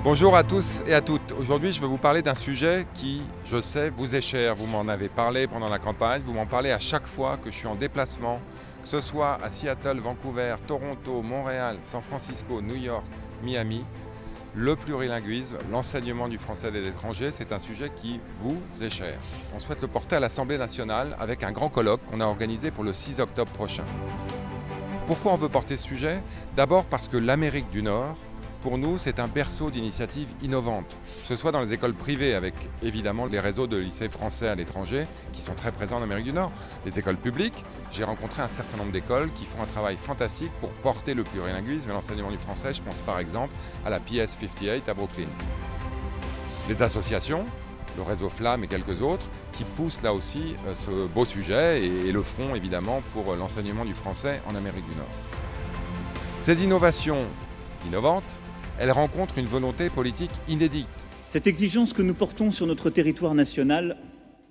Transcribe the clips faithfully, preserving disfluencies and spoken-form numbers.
Bonjour à tous et à toutes. Aujourd'hui, je vais vous parler d'un sujet qui, je sais, vous est cher. Vous m'en avez parlé pendant la campagne, vous m'en parlez à chaque fois que je suis en déplacement, que ce soit à Seattle, Vancouver, Toronto, Montréal, San Francisco, New York, Miami. Le plurilinguisme, l'enseignement du français à l'étranger, c'est un sujet qui vous est cher. On souhaite le porter à l'Assemblée nationale avec un grand colloque qu'on a organisé pour le six octobre prochain. Pourquoi on veut porter ce sujet? D'abord parce que l'Amérique du Nord, pour nous, c'est un berceau d'initiatives innovantes, que ce soit dans les écoles privées avec évidemment les réseaux de lycées français à l'étranger qui sont très présents en Amérique du Nord, les écoles publiques. J'ai rencontré un certain nombre d'écoles qui font un travail fantastique pour porter le plurilinguisme et l'enseignement du français. Je pense par exemple à la P S cinquante-huit à Brooklyn. Les associations, le réseau Flamme et quelques autres, qui poussent là aussi ce beau sujet et le font évidemment pour l'enseignement du français en Amérique du Nord. Ces innovations innovantes, elle rencontre une volonté politique inédite. Cette exigence que nous portons sur notre territoire national,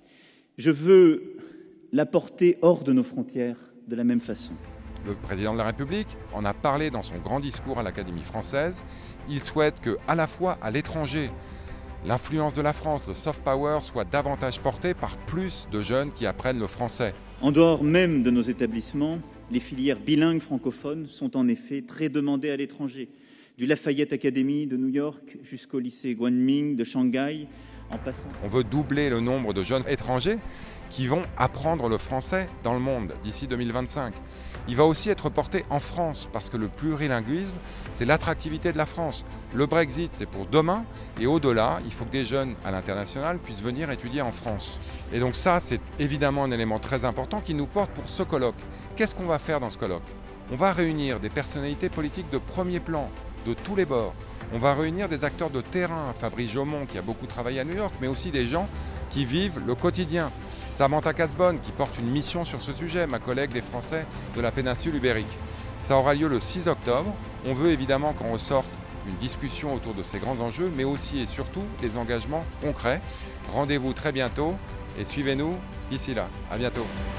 je veux la porter hors de nos frontières de la même façon. Le président de la République en a parlé dans son grand discours à l'Académie française. Il souhaite que, à la fois à l'étranger, l'influence de la France, le soft power, soit davantage portée par plus de jeunes qui apprennent le français. En dehors même de nos établissements, les filières bilingues francophones sont en effet très demandées à l'étranger. Du Lafayette Academy de New York jusqu'au lycée Guanming de Shanghai, en passant... On veut doubler le nombre de jeunes étrangers qui vont apprendre le français dans le monde d'ici deux mille vingt-cinq. Il va aussi être porté en France parce que le plurilinguisme, c'est l'attractivité de la France. Le Brexit, c'est pour demain et au-delà, il faut que des jeunes à l'international puissent venir étudier en France. Et donc ça, c'est évidemment un élément très important qui nous porte pour ce colloque. Qu'est-ce qu'on va faire dans ce colloque? On va réunir des personnalités politiques de premier plan, de tous les bords. On va réunir des acteurs de terrain, Fabrice Jaumont qui a beaucoup travaillé à New York, mais aussi des gens qui vivent le quotidien. Samantha Casbonne qui porte une mission sur ce sujet, ma collègue des Français de la péninsule ibérique. Ça aura lieu le six octobre. On veut évidemment qu'on ressorte une discussion autour de ces grands enjeux, mais aussi et surtout des engagements concrets. Rendez-vous très bientôt et suivez-nous d'ici là. À bientôt.